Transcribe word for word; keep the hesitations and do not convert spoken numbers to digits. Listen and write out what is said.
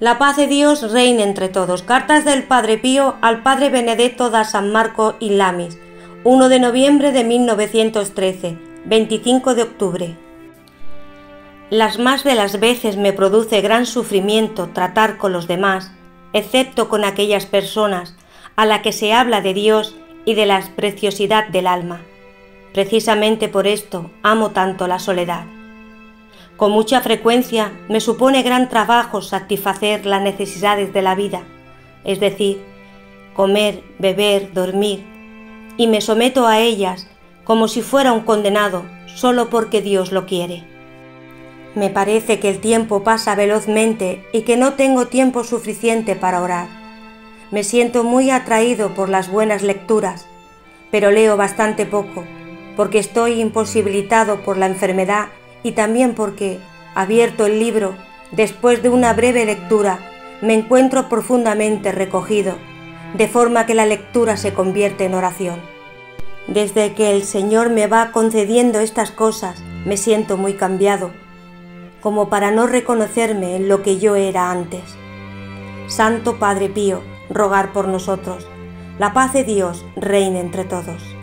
La paz de Dios reine entre todos. Cartas del Padre Pío al Padre Benedetto da San Marco in Lamis, uno de noviembre de mil novecientos trece, veinticinco de octubre. Las más de las veces me produce gran sufrimiento tratar con los demás, excepto con aquellas personas a las que se habla de Dios y de la preciosidad del alma. Precisamente por esto amo tanto la soledad. Con mucha frecuencia me supone gran trabajo satisfacer las necesidades de la vida, es decir, comer, beber, dormir, y me someto a ellas como si fuera un condenado solo porque Dios lo quiere. Me parece que el tiempo pasa velozmente y que no tengo tiempo suficiente para orar. Me siento muy atraído por las buenas lecturas, pero leo bastante poco, porque estoy imposibilitado por la enfermedad y también porque, abierto el libro, después de una breve lectura, me encuentro profundamente recogido, de forma que la lectura se convierte en oración. Desde que el Señor me va concediendo estas cosas, me siento muy cambiado, como para no reconocerme en lo que yo era antes. Santo Padre Pío, rogar por nosotros. La paz de Dios reine entre todos.